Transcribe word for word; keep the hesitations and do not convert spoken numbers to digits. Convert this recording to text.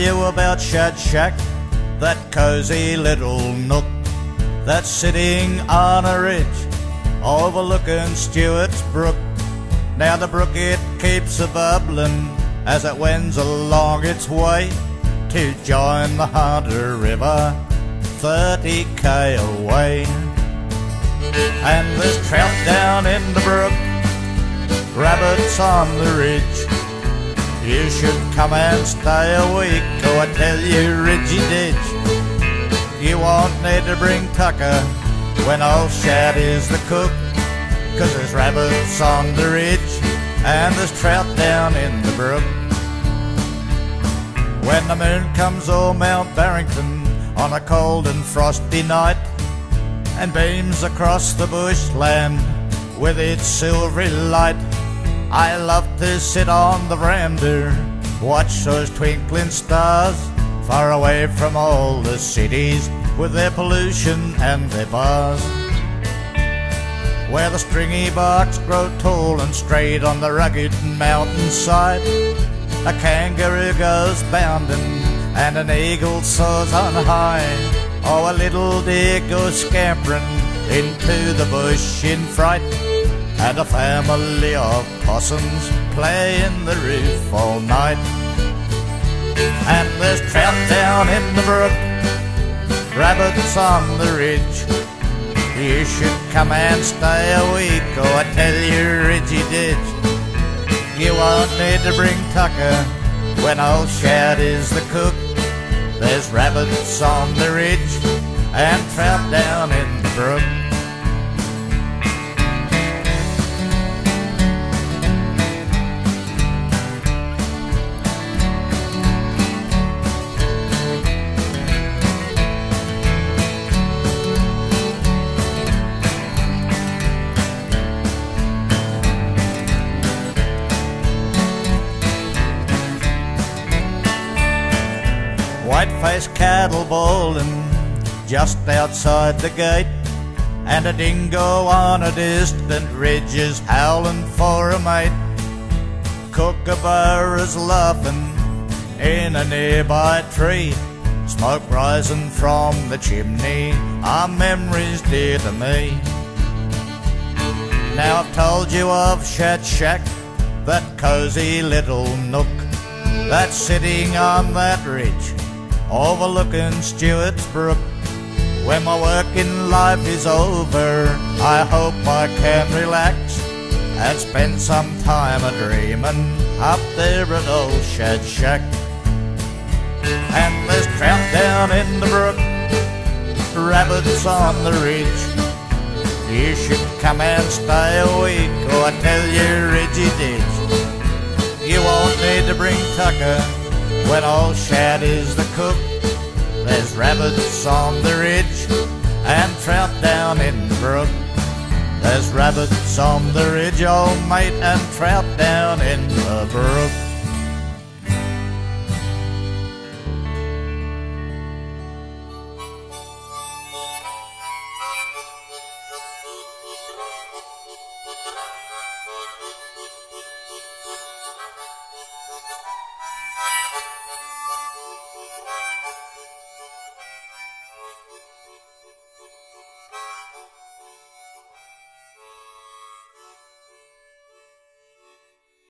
you about SHADS Shack, that cozy little nook that's sitting on a ridge overlooking Stewarts Brook. Now the brook it keeps a bubbling as it wends along its way to join the Hunter River thirty K away. And there's trout down in the brook, rabbits on the ridge. You should come and stay a week, or I tell you, Ridgy Ditch, you won't need to bring tucker when old Shad is the cook, 'cause there's rabbits on the ridge and there's trout down in the brook. When the moon comes o'er Mount Barrington on a cold and frosty night and beams across the bushland with its silvery light, I love to sit on the veranda, watch those twinkling stars, far away from all the cities with their pollution and their bars. Where the stringy barks grow tall and straight on the rugged mountainside, a kangaroo goes bounding and an eagle soars on high. Oh, a little deer goes scampering into the bush in fright, and a family of possums play in the roof all night. And there's trout down in the brook, rabbits on the ridge. You should come and stay a week, or I tell you, Ridgy Ditch, you won't need to bring tucker when old Shad is the cook. There's rabbits on the ridge and trout down in the brook. White-faced cattle bawling just outside the gate, and a dingo on a distant ridge is howling for a mate. Kookaburras laughing in a nearby tree, smoke rising from the chimney are memories dear to me. Now I've told you of SHADS Shack, that cozy little nook that's sitting on that ridge overlooking Stewarts Brook. When my working life is over, I hope I can relax and spend some time a-dreaming up there at old SHADS Shack. And there's trout down in the brook, rabbits on the ridge. You should come and stay a week, or I tell you, Ridgy Ditch, you won't need to bring tucker when old Shad is the cook. There's rabbits on the ridge and trout down in the brook. There's rabbits on the ridge, old mate, and trout down in the brook.